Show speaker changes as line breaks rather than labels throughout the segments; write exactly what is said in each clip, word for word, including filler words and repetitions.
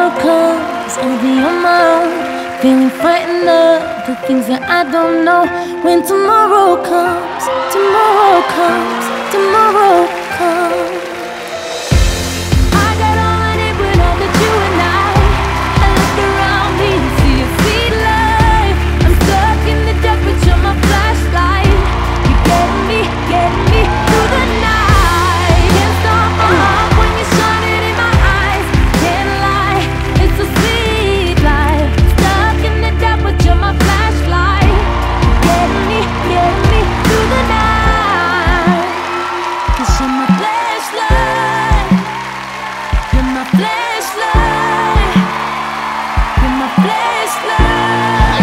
tomorrow comes, I'll be on my own, feeling frightened of the things that I don't know. When tomorrow comes, tomorrow comes, tomorrow comes. I got all I need when I'm with you and I. I look around me and see a sweet life. I'm stuck in the dark, but you're my flashlight. You're getting me, getting me through the night. Can't stop my heart when you're shining in my eyes. Can't lie, it's a sweet life. Stuck in the dark, but you're my flashlight. You're getting me, getting me through the night. 'Cause you're my flashlight. You're my flashlight. You're my flashlight.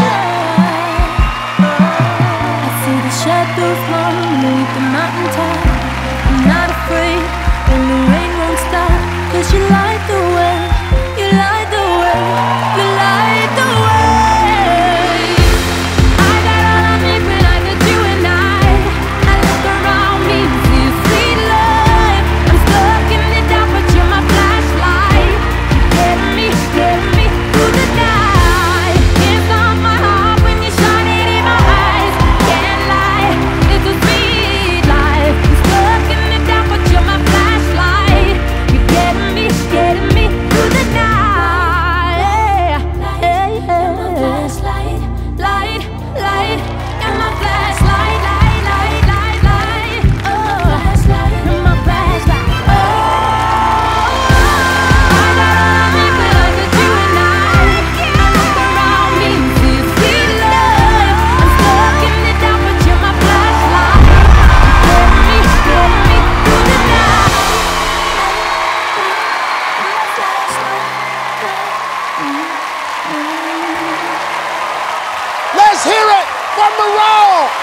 I see the shadows long beneath the mountaintop. I'm not afraid when the rain won't stop. 'Cause you light the way, you light the way, you light the way. I got all I need when I'm with you and I. I look around me and see a sweet life. I'm stuck in the dark, but you're my flashlight. You're getting me, getting me through the night. Can't stop my heart when you're shining in my eyes. Can't lie, it's a sweet life. I'm stuck in the dark, but you're my flashlight. You're getting me, getting me through the night. Hey, hey, you're my flashlight, light, light. You're my flashlight, light, light, light, light. Oh, you're my flashlight. Oh, I got all I need when I'm with you and I. I look around me and see a sweet life. I'm stuck in the dark, but you're my flashlight. You're getting me, getting me through the night.
Let's hear it from Morale.